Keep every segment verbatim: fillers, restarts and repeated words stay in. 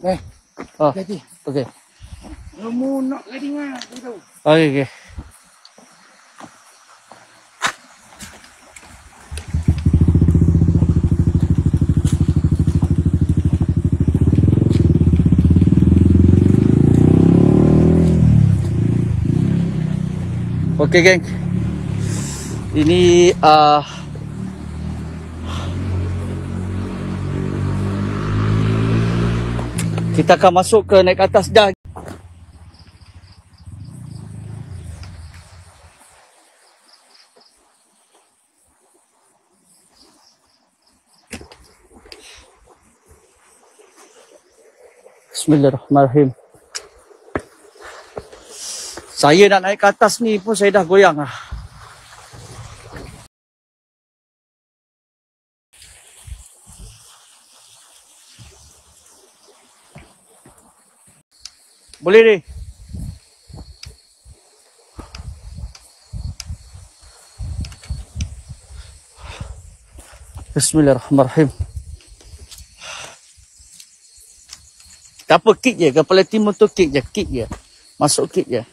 Eh, Oh, hati. okey. Kamu nak riding ah, tahu. Okey, okey. Okey, geng. Ini uh, kita akan masuk ke naik ke atas dah. Bismillahirrahmanirrahim. Saya nak naik ke atas ni pun saya dah goyang lah. Boleh ni. Bismillahirrahmanirrahim. Tak apa, kick je. Kepala timur tu kick je. Kick je. Masuk kick je.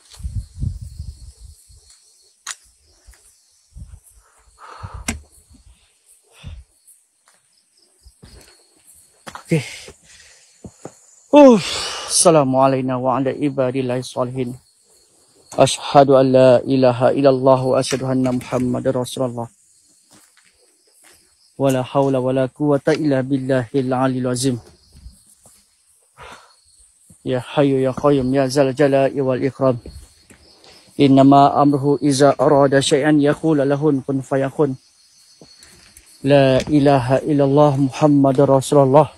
Okey. Uh, Assalamualaikum warahmatullahi wabarakatuh. Ashhadu an la ilaha illallah wa asyhadu anna Muhammadar Rasulullah. Wala haula wala quwata illa billahil aliyil azim. Ya Hayyu ya Qayyum ya Zal Jalali wal Ikram. Innama amruhu iza arada syai'an yaqulu lahu kun fayakun. La ilaha illallah Muhammadar Rasulullah.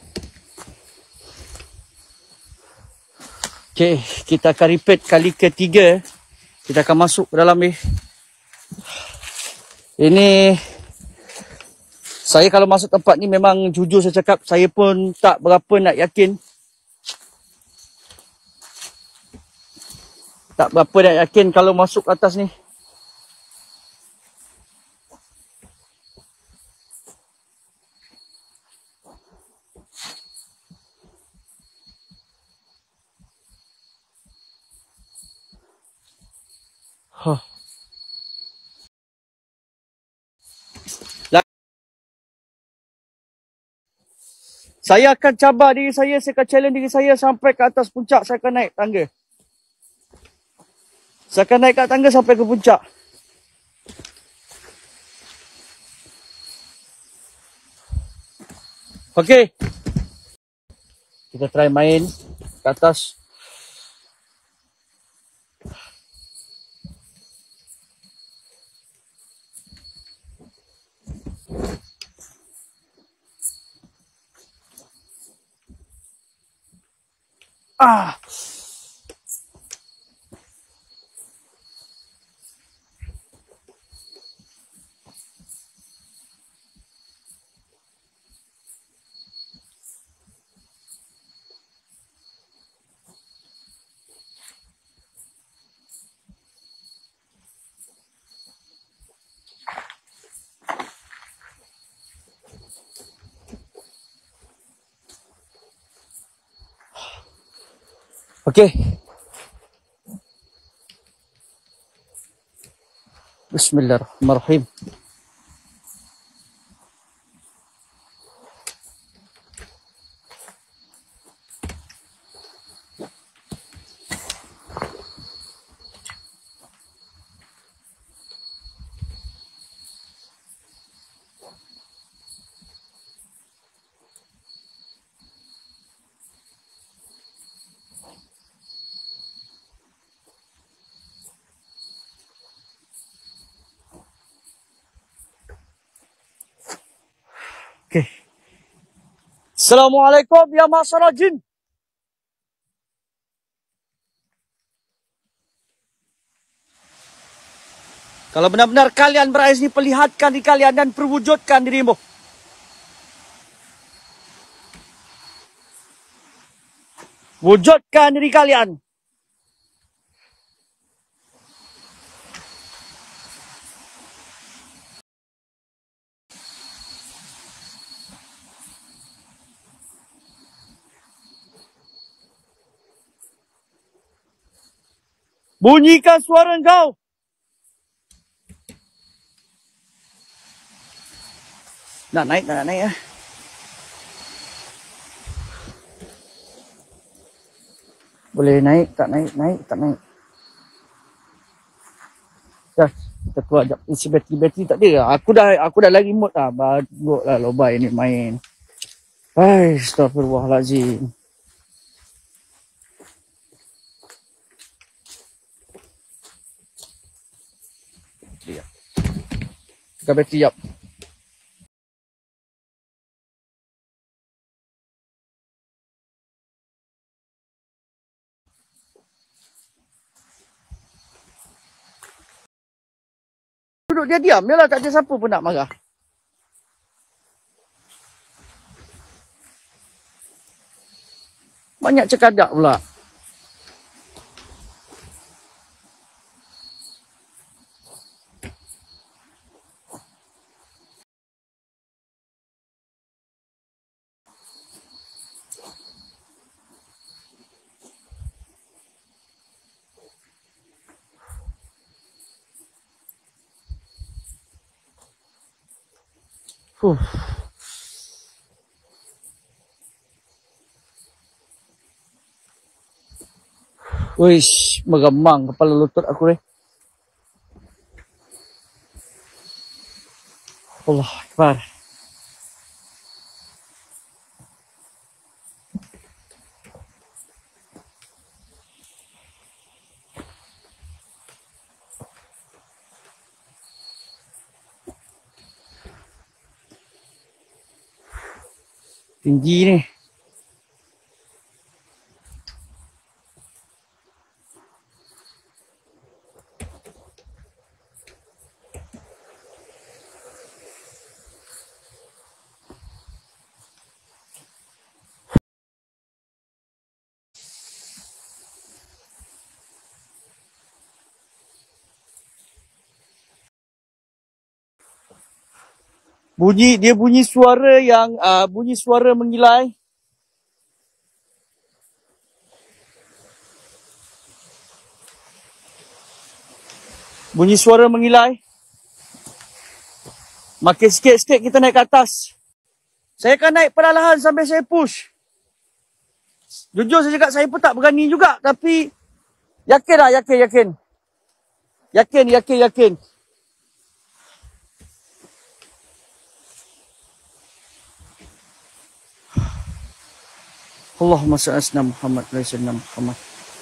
Okey, kita akan repeat kali ketiga. Kita akan masuk ke dalam ni. Ini saya kalau masuk tempat ni memang jujur saya cakap, saya pun tak berapa nak yakin. Tak berapa nak yakin kalau masuk ke atas ni. Huh. Saya akan cabar diri saya, saya akan challenge diri saya sampai ke atas puncak, saya akan naik tangga. Saya akan naik kat tangga sampai ke puncak. Okey. Kita try main ke atas. Ah. Okey. Bismillahirrahmanirrahim. Okey. Assalamualaikum ya masyarakat jin. Kalau benar-benar kalian berani, perlihatkan diri kalian dan perwujudkan dirimu. Wujudkan diri kalian. Bunyikan suara kau. Nak naik, tak nak naik eh. Boleh naik, tak naik, naik, tak naik. Dah, kita keluar jap. Isi bateri-bateri tak ada. Aku dah aku dah lagi remote dah. Bagus lah lobai ni main. Hai, astagfirullahalazim. Lihat. Tukar bateri jap. Duduk dia diam je lah, tak ada siapa pun nak marah. Banyak cekadak pula. Huh. Wish, meremang kepala lutut aku ni. Allah Akbar. Tinggi ni. Bunyi, dia bunyi suara yang, uh, bunyi suara mengilai. Bunyi suara mengilai. Makin sikit-sikit kita naik ke atas. Saya akan naik perlahan sampai saya push. Jujur saya cakap, saya pun tak berani juga. Tapi, yakin lah, yakin, yakin. Yakin, yakin, yakin. Allahumma salli ala Muhammad wa ala Muhammad.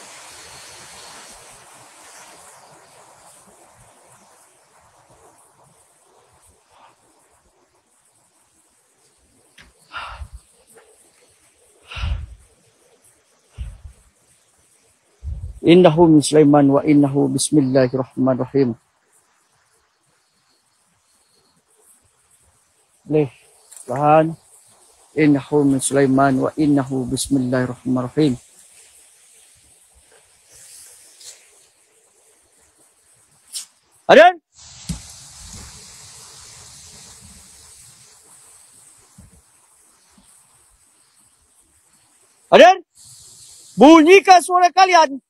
Innahu min Sulaiman wa innahu bismillahirrahmanirrahim. Leh, tahan. Innahu min Sulaiman wa innahu bismillahirrahmanirrahim. Adan? Adan? Bunyikan suara kalian.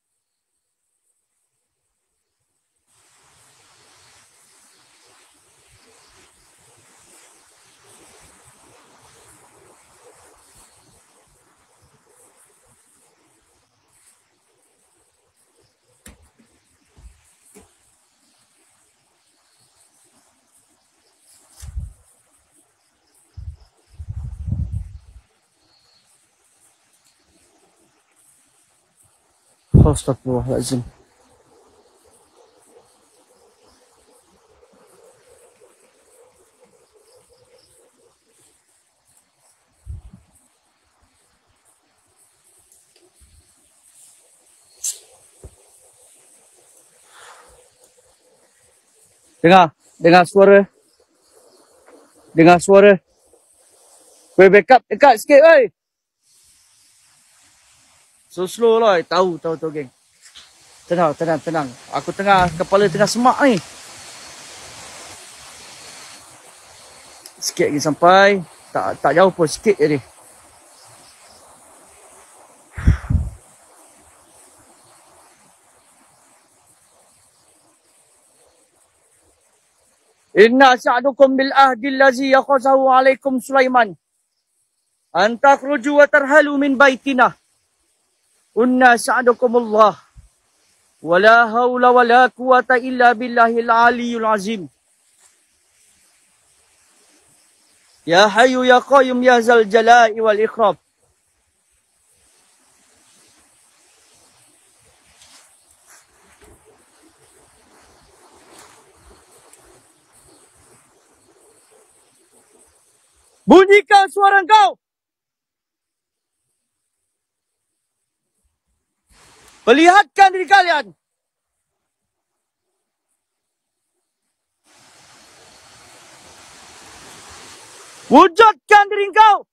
Astagfirullahaladzim. Dengar, dengar suara. Dengar suara. Weh, backup dekat sikit, weh. So slow lah, tahu, tahu, tahu, geng. Tenang, tenang, tenang. Aku tengah, kepala tengah semak ni. Sikit lagi sampai. Tak tak jauh pun, sikit je ni. Inna sa'adukum bil ahdi allazi yakhazahu alaikum Sulaiman. An takhruju wa tarhalu min baitina. Inna sa'adukumullah. Wala hawla wala quwata illa billahil aliyul azim. Ya hayyu ya qayyum ya zal jalali wal ikram. Bunyikan suara engkau. Perlihatkan diri kalian. Wujudkan diri engkau.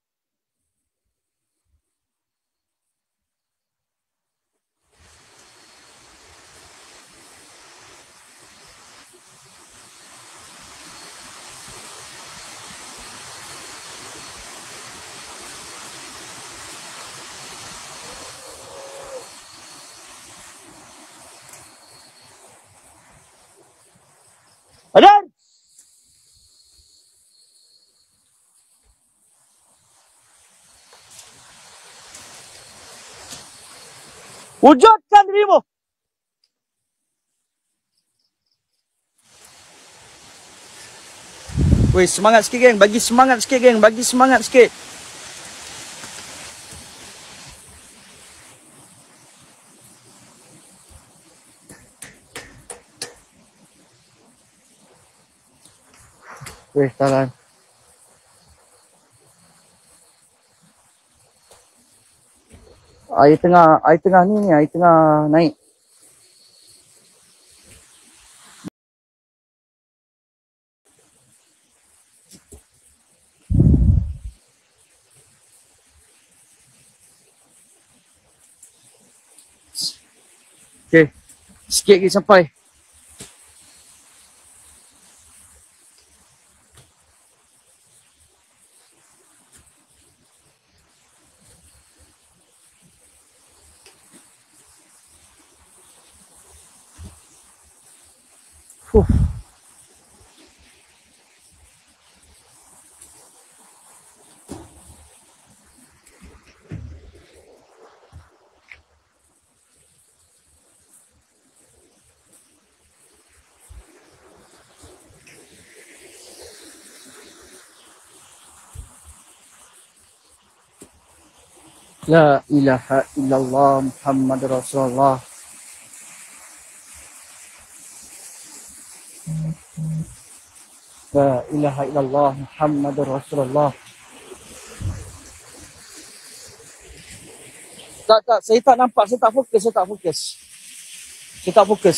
Adar. Wujudkan dirimu. Weh, semangat sikit geng, bagi semangat sikit geng, bagi semangat sikit. Weh, tahan. Air tengah, air tengah ni ni, air tengah naik. Okey. Sikit lagi sampai. Fuh. La ilaha illallah Muhammad Rasulullah. La ilaha illallah Muhammad Rasulullah. Tak, tak, saya tak nampak, saya tak fokus, saya tak fokus. Saya tak fokus.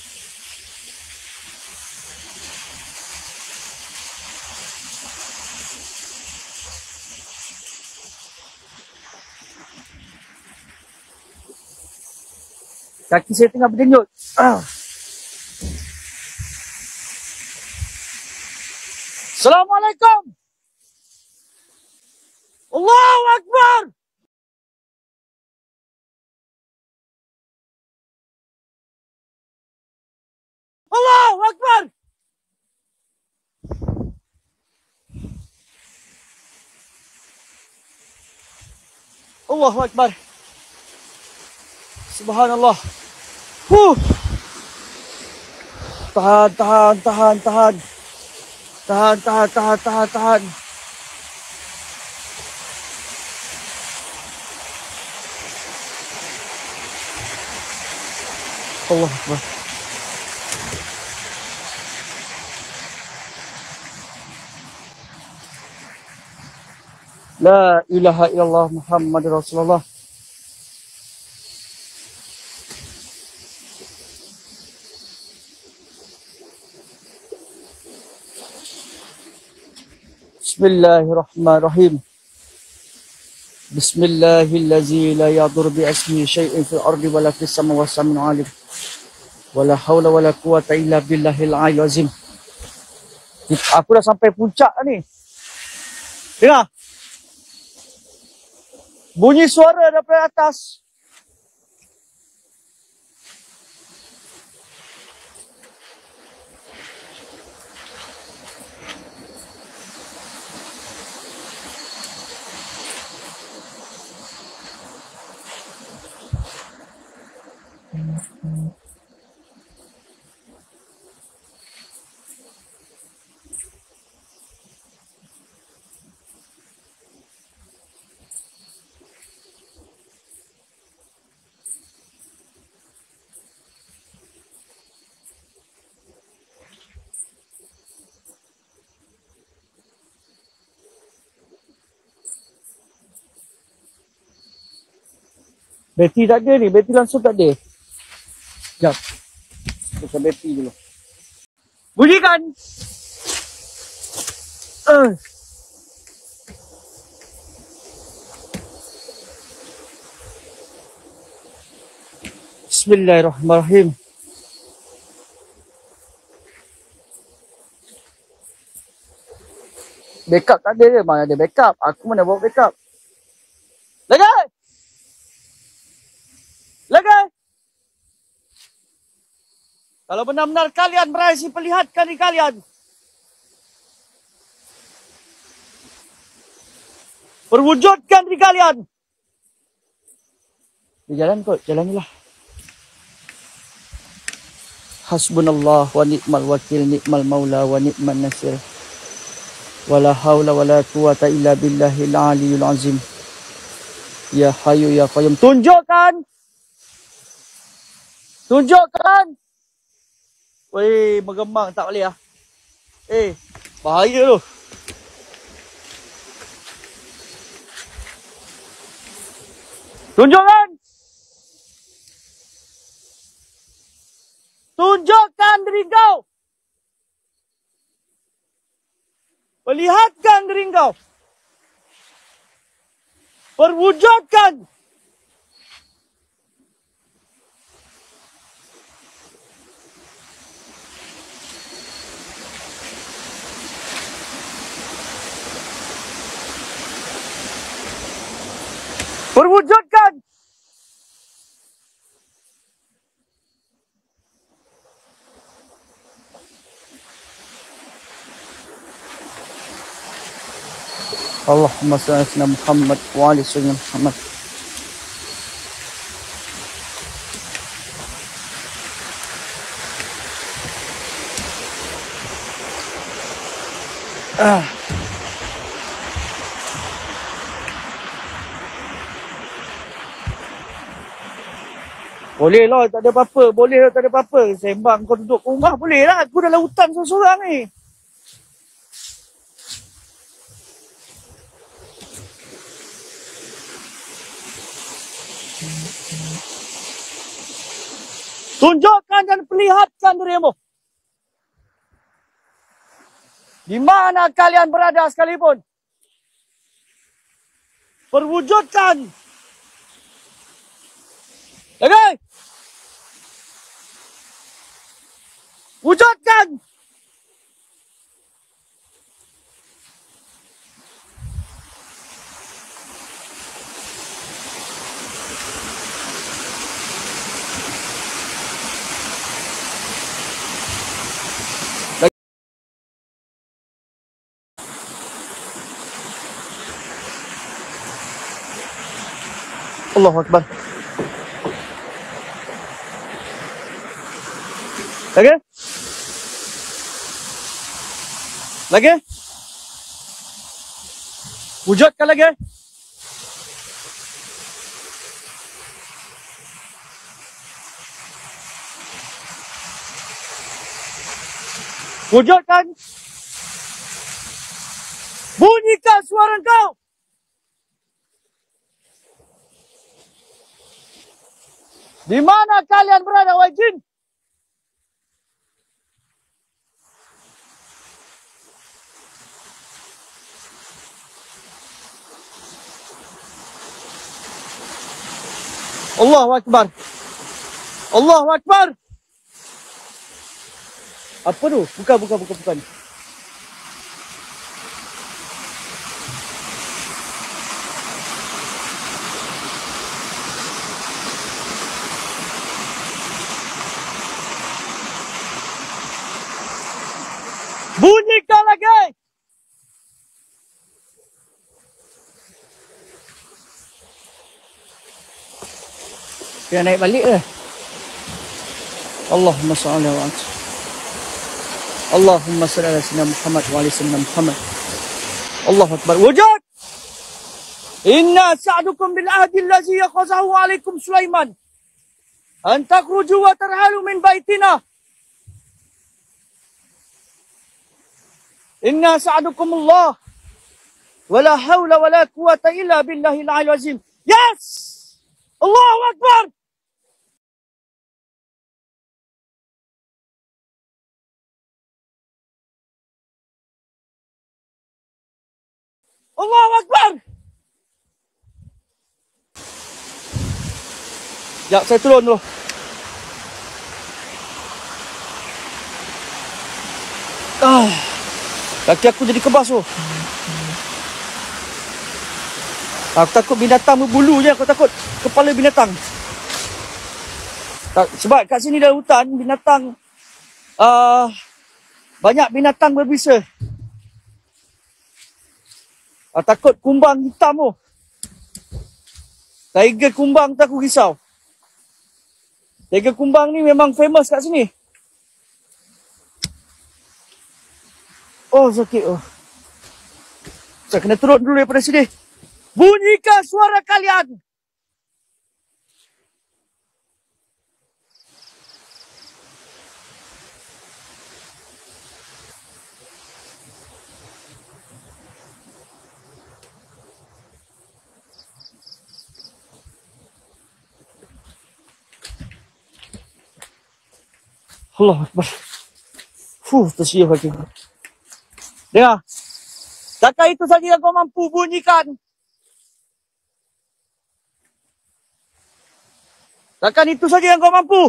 Kaki saya tengah berdenyut. Ah. Assalamualaikum. Allahu Akbar. Allahu Akbar. Allahu Akbar. Subhanallah. Huh. Tahan, tahan, tahan, tahan. Tahan, tahan, tahan, tahan, tahan. Allah Akbar. La ilaha illallah Muhammad Rasulullah. Bismillahirrahmanirrahim. Bismillahirrahmanirrahim. La yadur bi asmi syai'in fil ardi wala fis samawati samin alim. Wala hawla wala quwata illa billahil aliyil azim. Aku dah sampai puncak ni. Dengar. Bunyi suara daripada atas. Bateri tak ada ni. Bateri langsung tak ada. Sekejap. Pasang bateri dulu. Bunyikan. Uh. Bismillahirrahmanirrahim. Backup tak ada dia. Mana ada backup? Aku mana bawa backup? Lagi! Lagi! Kalau benar-benar kalian berhasil perlihatkan diri kalian. Perwujudkan diri kalian. Di jalan kot, jalanilah. Hasbunallah wa ni'mal wakil, ni'mal maula wa ni'mal nasir. Wala hawla wala quwata illa billahil aliyul azim. Ya Hayyu ya Qayyum. Tunjukkan. Tunjukkan. Weh, bergembang tak boleh ah. Eh, bahaya tu. Tunjukkan. Tunjukkan diri kau. Perlihatkan diri kau. Perwujudkan. Perwujudkan. Allahumma salli ala Muhammad wa ali sayyidina Muhammad. Ah. Boleh lah, tak ada apa-apa. Boleh lah, tak ada apa-apa. Sembang kau duduk rumah, boleh lah. Aku dalam hutan seorang-seorang ni. Tunjukkan dan perlihatkan dirimu. Di mana kalian berada sekalipun. Perwujudkan. Lagi. Wujudkan. Allahu Akbar. Lagi? Lagi? Wujudkan lagi? Wujudkan? Bunyikan suara kau! Di mana kalian berada, wahai jin? Allahu Akbar. Allahu Akbar. Apa tu? Bukan, bukan, bukan, bukan. Bunyikan lagi. Kena naik balik ke? Allahumma salli ala anta. Allahumma salli ala sayyidina Muhammad wa ala sayyidina Muhammad. Allahu akbar. Wujud. Inna sa'dukum bil ahdi allazi yakhazahu alaikum Sulaiman. An takhruju wa tarhalu min baitina. Inna sa'dukum Allah. Wala hawla wala quwata illa billahil aliyyil azim. Yes! Allahu akbar. Allahu akbar. Ya, saya turun dulu. Ah, kaki aku jadi kebas tu. Aku takut binatang berbulu je, aku takut kepala binatang. Tak, sebab kat sini dalam hutan, binatang, uh, banyak binatang berbisa. Uh, takut kumbang hitam tu. Tiger kumbang tu aku risau. Tiger kumbang ni memang famous kat sini. Oh, sakit. Oh. Saya kena turun dulu daripada sini. Bunyikan suara kalian. Allah Akbar. Fuh, tersiuh kaki. Dengar. Takkan itu saja yang kau mampu bunyikan. Takkan itu saja yang kau mampu.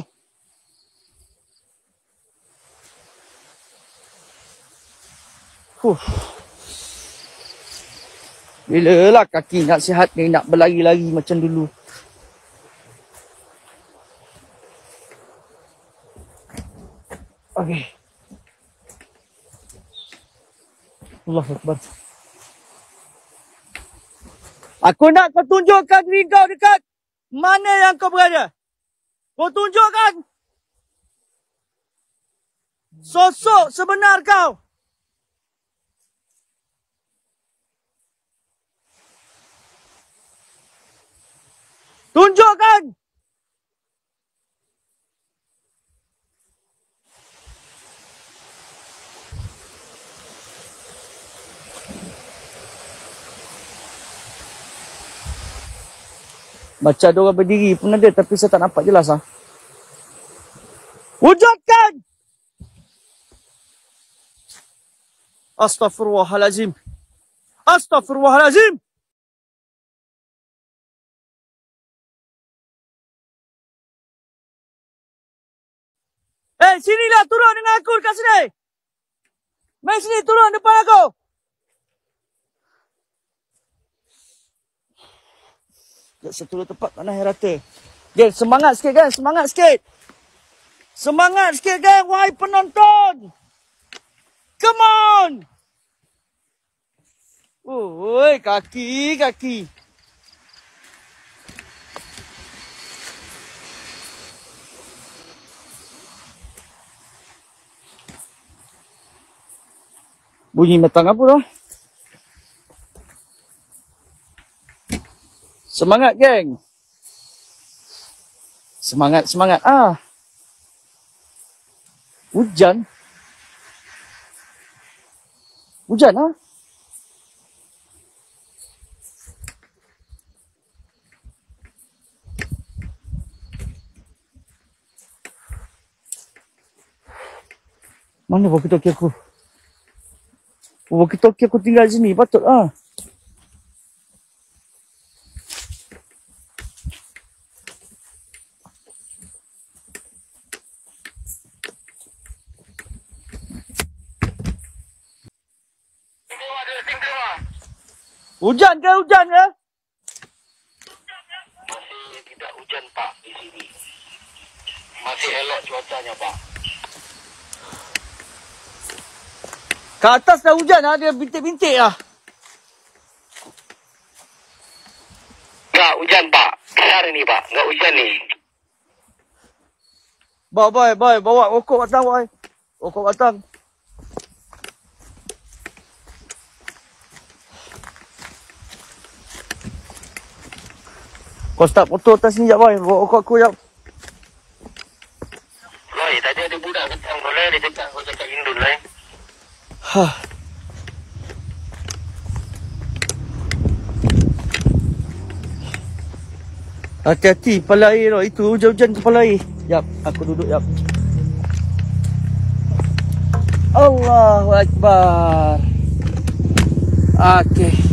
Huh. Bila lah kaki nak sihat ni, nak berlari-lari macam dulu. Okey. Allahu Akbar. Aku nak kau tunjukkan diri kau dekat mana yang kau berada. Kau tunjukkan sosok sebenar kau. Tunjukkan. Macam ada orang berdiri pun ada, tapi saya tak nampak jelas ah. Wujudkan! Astaghfirullahalazim. Astaghfirullahalazim. Eh, sinilah, turun dengan aku dekat sini. Mari sini, turun depan aku. Saya turun tempat tanah yang rata. Geng, semangat sikit kan, semangat sikit. Semangat sikit geng, wahai penonton. Come on. Oi, kaki, kaki. Bunyi metang apa dah? Semangat geng. Semangat, semangat. Ah. Hujan. Hujan ah. Mana walkie-talkie aku? Walkie-talkie aku tinggal sini, patut ah. Hujan ke, hujan ke? Masih tidak hujan Pak di sini. Masih elok cuacanya Pak. Ke atas dah hujan ah, dia bintik-bintik ah. Enggak hujan Pak. Besar ini Pak, enggak hujan nih. Bawa boy, boy, bawa rokok datang boy. Rokok datang. Kau start foto atas ni jap boy. Bawa rokok aku jap. Boy, tadi ada budak datang kau lah. Dia cakap kau cakap Indun lah. Hah. Hati-hati kepala air tau. Itu hujan-hujan kepala air. Jap, aku duduk jap. Allahu Akbar. Okey.